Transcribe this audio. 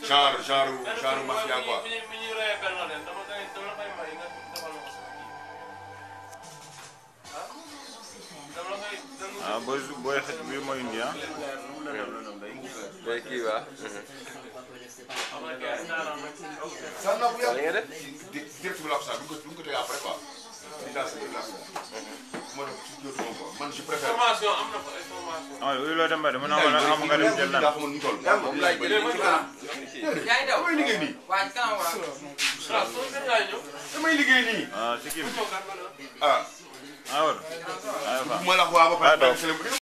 genre mafia quoi. ah booy xet bi mooy indi ah. day kii waa. sax na bu li nga def. direct bi la ko sax bu ñu ko tey après quoi. man je préfère. formation am na fa ay formation. ah oui loolu Demba de mën naa am nga dem jël naan. moom laay jëlee ci kanam. yaa ngi daw damay liggéey nii. waa ci kanam waa. damay liggéey nii. ah si kii bi ah. ah war. bu ma la wax waa ba pare.